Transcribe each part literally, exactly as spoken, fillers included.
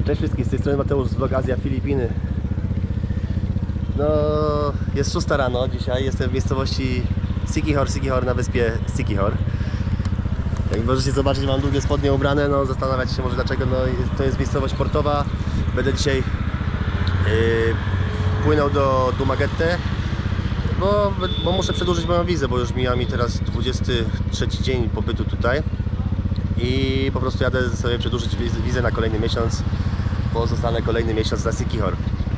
Cześć wszystkim, z tej strony Mateusz z vloga Azja Filipiny. No, jest szósta rano dzisiaj, jestem w miejscowości Siquijor, Siquijor na wyspie Siquijor. Jak możecie zobaczyć, mam długie spodnie ubrane, no zastanawiać się może dlaczego, no to jest miejscowość portowa. Będę dzisiaj yy, płynął do Dumaguete, bo, bo muszę przedłużyć moją wizę, bo już mija mi teraz dwudziesty trzeci dzień pobytu tutaj. I po prostu jadę sobie przedłużyć wizę na kolejny miesiąc, bo zostanę kolejny miesiąc na Siquijor.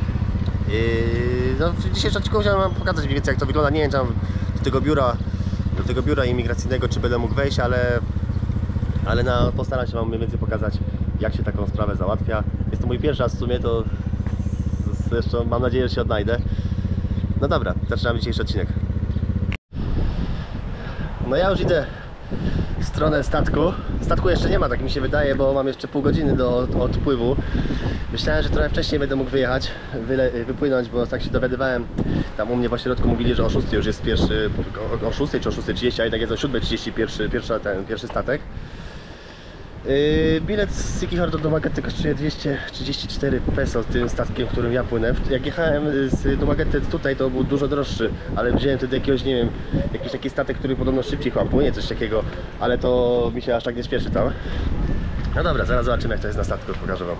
No, w dzisiejszym odcinku chciałem wam pokazać mniej więcej jak to wygląda. Nie wiem, czy do tego biura, do tego biura imigracyjnego czy będę mógł wejść, ale, ale na, postaram się wam mniej więcej pokazać, jak się taką sprawę załatwia. Jest to mój pierwszy raz w sumie, to zresztą mam nadzieję, że się odnajdę. No dobra, zaczynamy dzisiejszy odcinek. No ja już idę w stronę statku. Statku jeszcze nie ma, tak mi się wydaje, bo mam jeszcze pół godziny do odpływu. Myślałem, że trochę wcześniej będę mógł wyjechać, wyle, wypłynąć, bo tak się dowiadywałem. Tam u mnie w ośrodku mówili, że o szóstej już jest pierwszy, o szóstej czy o szóstej trzydzieści, a i tak jest o siódmej trzydzieści pierwszy, pierwszy, ten, pierwszy statek. Yy, bilet z Siquijor do Dumaguete kosztuje dwieście trzydzieści cztery peso tym statkiem, którym ja płynę. Jak jechałem z Dumaguete tutaj, to był dużo droższy, ale wziąłem wtedy jakiegoś, nie wiem, jakiś taki statek, który podobno szybciej chyba płynie, coś takiego, ale to mi się aż tak nie śpieszy tam. No dobra, zaraz zobaczymy, jak to jest na statku, pokażę wam.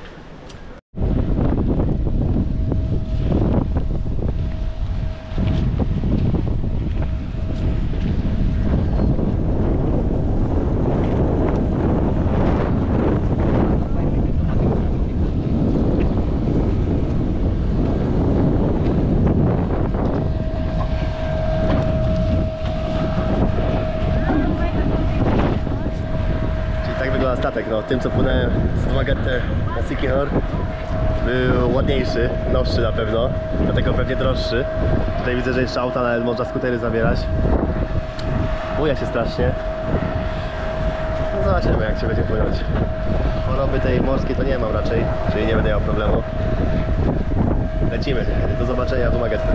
Statek, no, tym co płynąłem z Dumaguete na Siquijor był ładniejszy, nowszy na pewno, dlatego pewnie droższy. Tutaj widzę, że jeszcze auta, nawet można skutery zabierać. Buja się strasznie. No zobaczymy, jak się będzie płynąć. Choroby tej morskiej to nie mam raczej, czyli nie będę miał problemu. Lecimy, do zobaczenia w Dumaguete.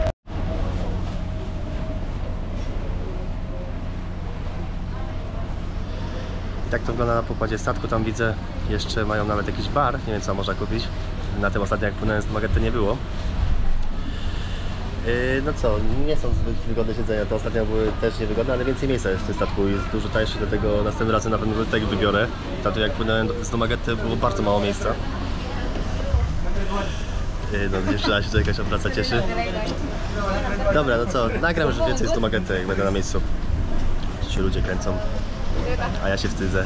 Tak to wygląda na pokładzie statku, tam widzę jeszcze mają nawet jakiś bar, nie wiem co można kupić. Na tym ostatnim jak płynąłem z Dumaguete nie było. Yy, no co, nie są zbyt wygodne siedzenia, te ostatnio były też niewygodne, ale więcej miejsca jest w tym statku, jest dużo tańszy, dlatego następnym razem na pewno tego wybiorę. Tamto jak płynąłem z Dumaguete było bardzo mało miejsca. Yy, no dziewczyna się to jakaś obraca cieszy. Dobra, no co, nagram już więcej z Dumaguete, jak będę na miejscu. Tu się ludzie kręcą. A ja się wstydzę.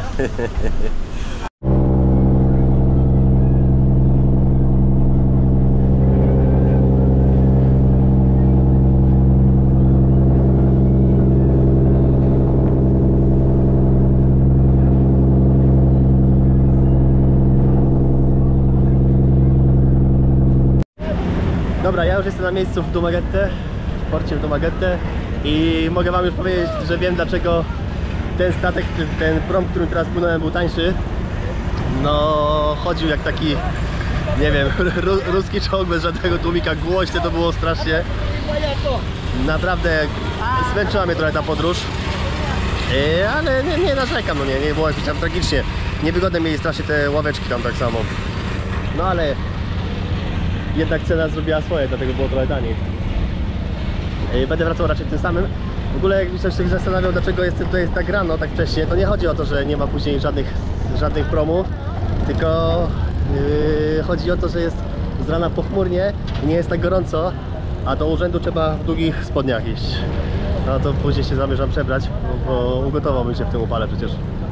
Dobra, ja już jestem na miejscu w Dumaguete, w porcie w Dumaguete i mogę wam już powiedzieć, że wiem dlaczego ten statek, ten prom, którym teraz płynąłem, był tańszy. No, chodził jak taki, nie wiem, ruski czołg bez żadnego tłumika, głośne to było strasznie. Naprawdę zmęczyła mnie trochę ta podróż. Ale nie, nie narzekam, no nie, nie było jakoś tam tragicznie. Niewygodne mieli strasznie te ławeczki tam tak samo. No ale jednak cena zrobiła swoje, dlatego było trochę taniej. Będę wracał raczej tym samym. W ogóle jak ktoś się zastanawiał, dlaczego jestem tutaj tak rano, tak wcześnie, to nie chodzi o to, że nie ma później żadnych, żadnych promów, tylko yy, chodzi o to, że jest z rana pochmurnie i nie jest tak gorąco, a do urzędu trzeba w długich spodniach iść. No to później się zamierzam przebrać, bo, bo ugotowałbym się w tym upale przecież.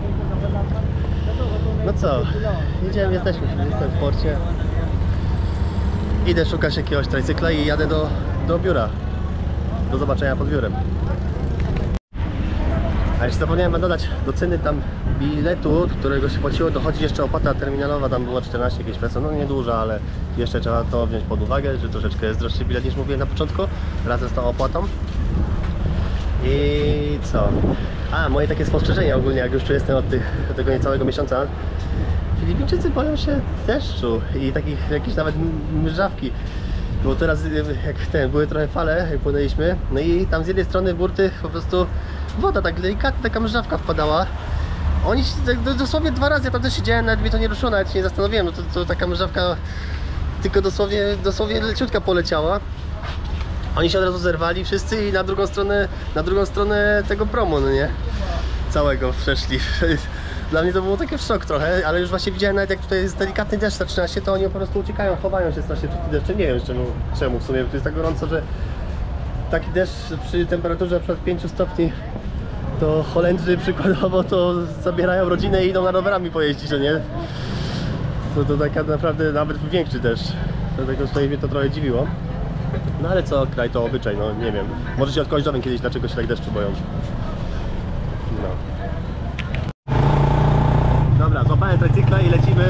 No co, idziemy, jesteśmy, jestem w porcie. Idę szukać jakiegoś tricykla i jadę do, do biura. Do zobaczenia pod biurem. A jeszcze zapomniałem dodać do ceny tam biletu, którego się płaciło, dochodzi jeszcze opłata terminalowa, tam było czternaście jakieś peso, no nieduża, ale jeszcze trzeba to wziąć pod uwagę, że troszeczkę jest droższy bilet niż mówiłem na początku, razem z tą opłatą. I co? A, moje takie spostrzeżenie ogólnie, jak już tu jestem od, tych, od tego niecałego miesiąca. Filipińczycy boją się deszczu i takich jakichś nawet mrzawki. Bo teraz jak ten, były trochę fale, jak płynęliśmy, no i tam z jednej strony burty po prostu woda tak delikatnie, taka mrzawka wpadała. Oni dosłownie dwa razy, ja tam też siedziałem, nawet mnie to nie ruszyło, nawet się nie zastanowiłem, no to, to taka mrzawka tylko dosłownie, dosłownie leciutka poleciała. Oni się od razu zerwali wszyscy i na drugą stronę, na drugą stronę tego promu, no nie? Całego przeszli. Dla mnie to było taki szok trochę, ale już właśnie widziałem, nawet jak tutaj jest delikatny deszcz zaczyna się, to oni po prostu uciekają, chowają się strasznie przed tym deszczem. Nie wiem czemu, czemu w sumie, bo to jest tak gorąco, że taki deszcz przy temperaturze na przykład pięciu stopni, to Holendrzy przykładowo to zabierają rodzinę i idą na rowerami pojeździć, że nie? To, to taka naprawdę nawet większy deszcz. Dlatego tutaj mnie to trochę dziwiło. No ale co, kraj to obyczaj, no nie wiem. Może się od kogoś dowiem kiedyś, dlaczego się tak deszczu boją. No. Dobra, złapałem tricykla i lecimy.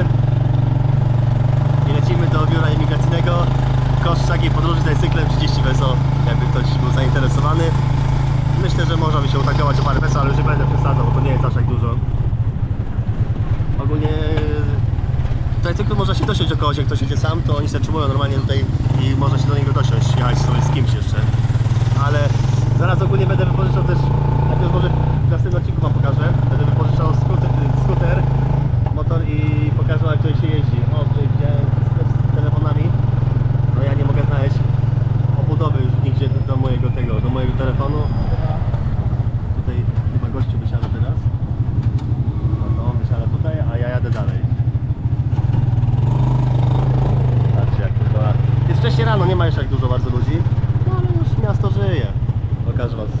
I lecimy do biura imigracyjnego. Koszt takiej podróży z tricyklem trzydzieści peso, jakby ktoś był zainteresowany. Myślę, że można by się utargować o parę peso, ale już nie będę przesadzał, bo to nie jest aż tak dużo. Ogólnie tricyklu można się dosiąść do kogoś, jak ktoś jedzie sam, to oni się zatrzymują normalnie tutaj i można się do niego dosiąść, jechać sobie z kimś jeszcze. Ale zaraz ogólnie będę wypożyczał też, najpierw może w następnym odcinku wam pokażę, będę wypożyczał skuter, skuter motor i pokażę, jak tutaj się jeździ. O, tutaj widziałem sklep z telefonami, no ja nie mogę znaleźć obudowy już nigdzie do, do mojego tego, do mojego telefonu. Tutaj chyba gościu wysiada teraz. No to on wysiada tutaj, a ja jadę dalej. Patrzcie jak to była. Jest wcześniej rano, nie ma jeszcze tak dużo bardzo ludzi, no ale już miasto żyje. Pokażę was.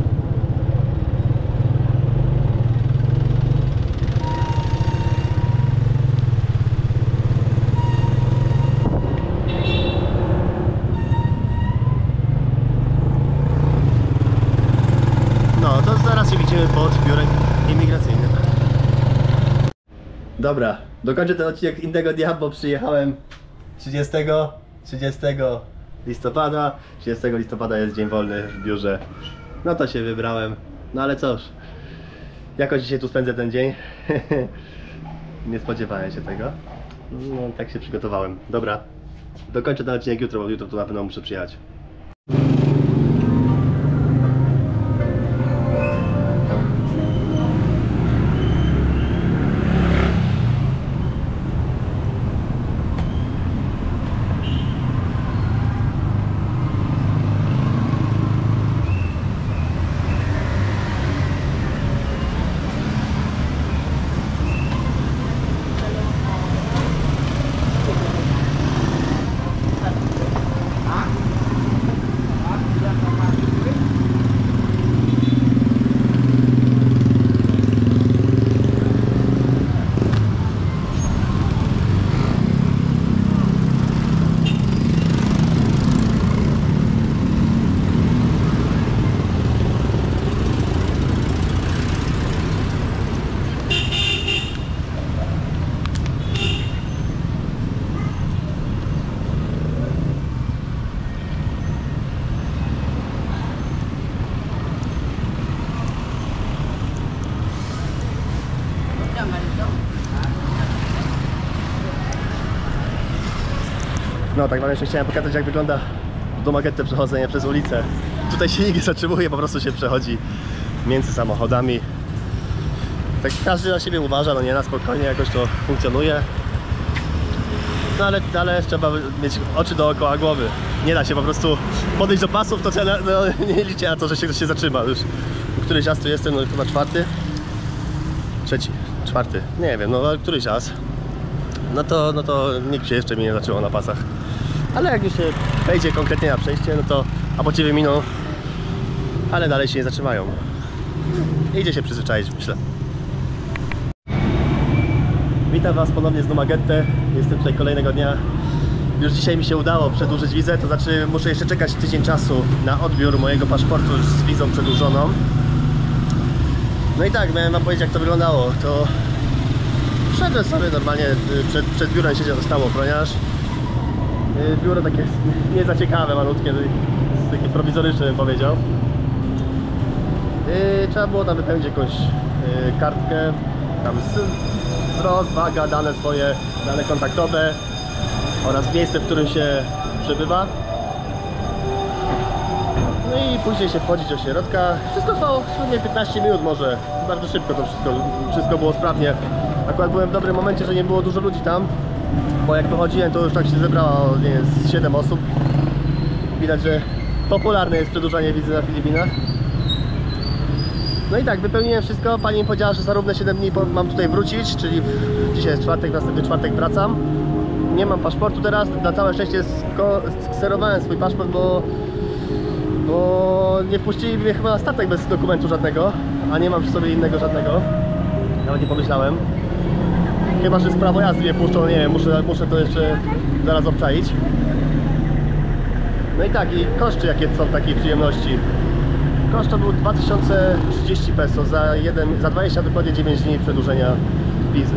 No, to zaraz się widzimy pod biurem imigracyjnym. Dobra, dokończę ten odcinek innego dnia, bo przyjechałem trzydziestego listopada. trzydziestego listopada jest dzień wolny w biurze. No to się wybrałem. No ale cóż, jakoś dzisiaj tu spędzę ten dzień. Nie spodziewałem się tego. No tak się przygotowałem. Dobra, dokończę ten odcinek jutro, bo jutro tu na pewno muszę przyjechać. No tak wam jeszcze chciałem pokazać, jak wygląda w Dumaguete przechodzenie przez ulicę. Tutaj się nikt nie zatrzymuje, po prostu się przechodzi między samochodami. Tak każdy na siebie uważa, no nie, na spokojnie jakoś to funkcjonuje. No ale, ale trzeba mieć oczy dookoła głowy. Nie da się po prostu podejść do pasów, to trzeba, no, nie liczę na to, że się ktoś się zatrzyma już. Któryś raz tu jestem, no chyba czwarty? Trzeci, czwarty, nie wiem, no któryś raz. No to, no to nikt się jeszcze mi nie zatrzymał na pasach. Ale jak już się wejdzie konkretnie na przejście, no to albo ciebie miną, ale dalej się nie zatrzymają. Idzie się przyzwyczaić, myślę. Witam was ponownie z Dumaguete. Jestem tutaj kolejnego dnia. Już dzisiaj mi się udało przedłużyć wizę, to znaczy muszę jeszcze czekać tydzień czasu na odbiór mojego paszportu już z wizą przedłużoną. No i tak, miałem wam powiedzieć, jak to wyglądało. To wszedłem sobie normalnie, przed, przed biurem siedział stał ochroniarz. Biuro takie nie za ciekawe, malutkie, takie prowizoryczne bym powiedział. Trzeba było tam wypełnić jakąś kartkę, tam wzrost, waga, dane swoje, dane kontaktowe oraz miejsce, w którym się przebywa. No No i później się wchodzić do środka. Wszystko trwało średnio piętnaście minut może. Bardzo szybko to wszystko, wszystko było sprawnie. Akurat byłem w dobrym momencie, że nie było dużo ludzi tam. Bo jak wychodziłem, to już tak się zebrało, nie wiem, z siedem osób. Widać, że popularne jest przedłużanie wizy na Filipinach. No i tak, wypełniłem wszystko. Pani mi powiedziała, że za równe siedem dni mam tutaj wrócić, czyli dzisiaj jest czwartek, następny czwartek wracam. Nie mam paszportu teraz, na całe szczęście skserowałem swój paszport, bo, bo nie wpuścili mnie chyba na statek bez dokumentu żadnego, a nie mam przy sobie innego żadnego. Nawet nie pomyślałem. Chyba że z prawo jazdy mnie puszczą, nie wiem, muszę, muszę to jeszcze zaraz obczaić. No i tak, i koszty jakie są takiej przyjemności. Koszt to był dwa tysiące trzydzieści peso za, jeden, za dwadzieścia dokładnie dziewięć dni przedłużenia wizy.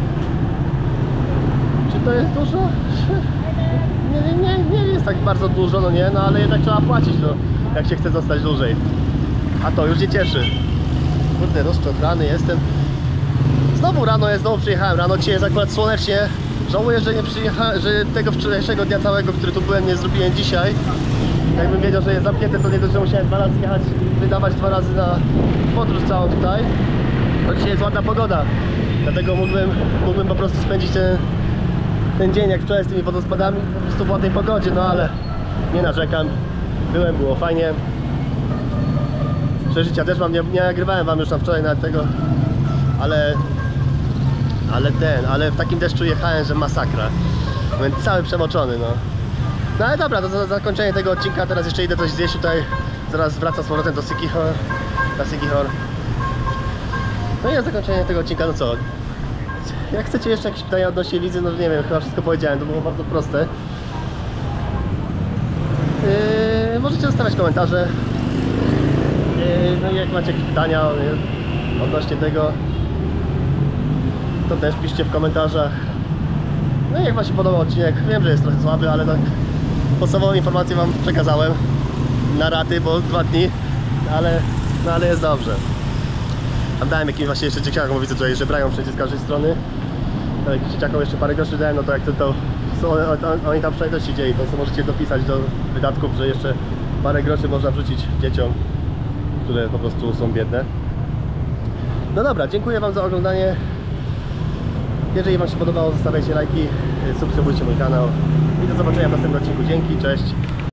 Czy to jest dużo? Nie, nie, nie jest tak bardzo dużo, no nie, no ale jednak trzeba płacić, no, jak się chce zostać dłużej. A to już nie cieszy. Kurde, rozczochrany jestem. Znowu rano jest, znowu przyjechałem rano, dzisiaj jest akurat słonecznie. Żałuję, że nie przyjechałem, że tego wczorajszego dnia całego, który tu byłem, nie zrobiłem dzisiaj. Jakbym wiedział, że jest zamknięte, to nie dość, że musiałem dwa razy jechać, wydawać dwa razy na podróż całą tutaj. To dzisiaj jest ładna pogoda, dlatego mógłbym, mógłbym po prostu spędzić ten, ten dzień jak wczoraj z tymi wodospadami po prostu w ładnej pogodzie, no ale nie narzekam. Byłem, było fajnie. Przeżycia też mam, nie, nie nagrywałem wam już na wczoraj nawet tego, ale ale ten, ale w takim deszczu jechałem, że masakra. Byłem cały przemoczony, no. No ale dobra, to za zakończenie tego odcinka, teraz jeszcze idę coś zjeść tutaj. Zaraz wracam z powrotem do Siquijor, na Siquijor. No i na zakończenie tego odcinka, no co? Jak chcecie jeszcze jakieś pytania odnośnie wizy, no nie wiem, chyba wszystko powiedziałem, to było bardzo proste. Yy, możecie zostawiać komentarze. Yy, no i jak macie jakieś pytania yy, odnośnie tego, to też piszcie w komentarzach. No i jak wam się podobał odcinek, wiem, że jest trochę słaby, ale tak podstawową informację wam przekazałem na raty, bo dwa dni, ale, no ale jest dobrze. Tam dałem jakimś właśnie jeszcze dzieciakom, bo widzę tutaj, że brają wszędzie z każdej strony. No, jakimś dzieciakom jeszcze parę groszy dałem, no to jak to, to są, on, oni tam wczoraj też siedzieli, to co możecie dopisać do wydatków, że jeszcze parę groszy można wrzucić dzieciom, które po prostu są biedne. No dobra, dziękuję wam za oglądanie. Jeżeli wam się podobało, zostawiajcie lajki, subskrybujcie mój kanał i do zobaczenia w następnym odcinku. Dzięki, cześć!